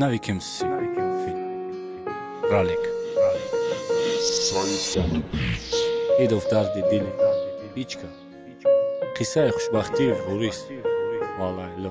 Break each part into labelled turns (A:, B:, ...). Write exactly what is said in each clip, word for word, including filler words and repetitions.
A: نوی کمسی رالک ایدوف دردی دیلی بیچکا قصه خوشبختی غوریس والله لو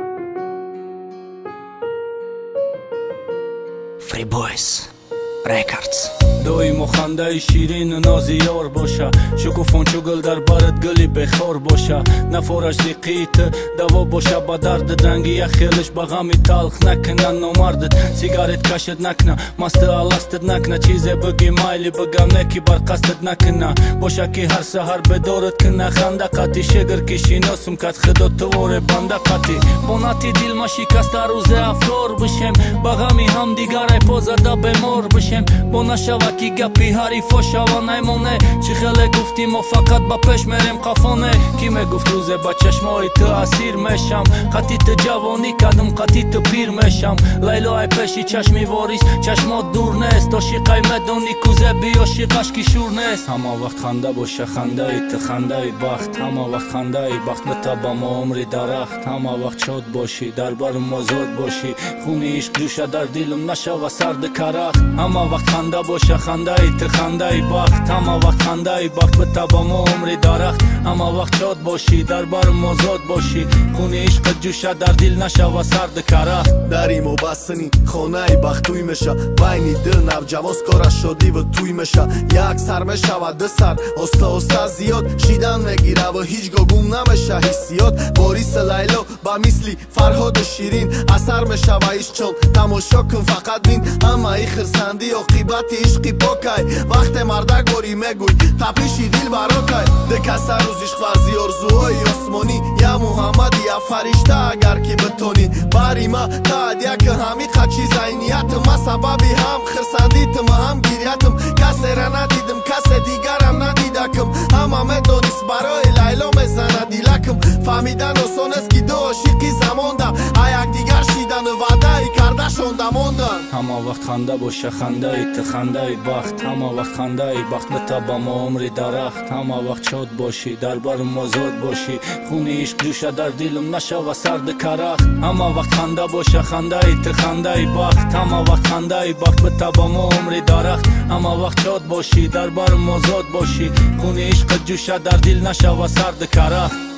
B: Free Boys Records
A: دویم و خنده شیرین و نازی یار باشه شکوفان چو گل در برد گلی بخار باشه نفارش زیقیت دوا باشه با درد رنگی یخیلش با غمی تلخ نکنه نامردت سیگارت کشت نکنه مست الستت نکنه چیزه بگی مایلی بگم نکی بر قصدت نکنه باشه که هر سهر بدارت کنه خنده قطی شگر کشی ناسم کت خدا تواره بنده قطی باناتی دیل ما شکسته روز افکار بشم با غمی هم دیگر ای پازده بمار بشم با نشوه کی گپی حریفا شوا نیمونه چی خیلی گفتی ما فقط با پیش میریم قفانه کی میگفت روزه با چشمای تو اسیر میشم قطی تو جوانی کدم قطی تو پیر میشم لیلا ای پیشی چشمی واریس چشمات دور نیست تا شیقای مدونی کوزه بیا شیقش کی شور نیست همه وقت خنده باشه خنده ای تو خنده ای بخت همه وقت خنده ای بخت نتبا ما عمری درخت همه وقت شاد باشی در برم آزاد باشی خونی عشق جوشه در دلم نشوه سرد کرخت همه وقت خنده باشه خنده ای تو خنده ای بخت همه وقت خنده ای بخت به تبا ما عمری درخت همه وقت شاد باشی در برم آزاد باشی خونی عشق جوشه در دل نشوه سرد کرخت
C: دریم و بستنی خانه ای بخت توی میشه بینی دل نوجواز کارش شدی و توی میشه یک سر میشه و دو سر استا استا زیاد شیدن میگیره و هیچ گم نمیشه حسیات باریس لیلا با مثلی فرهاد و شیرین اثر میشه و ایش چون تماشا کن فقط بین همه ای خرسندی عاقبت عشقی پاکای وقت مرده گوری میگوی تپیشی دل براکای دکسته روز عشق ورزی ارزوهای آسمانی یا محمد یا فرشته اگر که بتونی باری ما تا هدیه که همی قچی زینیتم ما سببی هم خرسندیتم هم گیریتم کسی را ندیدم کسی دیگرم ندیدکم همه میدونیست برای لیلا میزنه دیلکم فهمیدن آسان است که دو عاشقی زمان ده یک دیگر شیدن و وعده ای کرده شونده موندن
A: همه وقت خنده باشه خنده ای تو خنده ای بخت همه وقت خنده ای بخت نتبا ما عمری درخت همه وقت شاد باشی در برم آزاد باشی خونی عشق جوشه در دلم نشوه سرد کرخت همه وقت خنده باشه خنده ای تو خنده ای بخت همه وقت خنده ای بخت به تبا ما عمری درخت همه وقت شاد باشی در برم آزاد باشی خونی عشق جوشه در دل نشوه سرد کرخت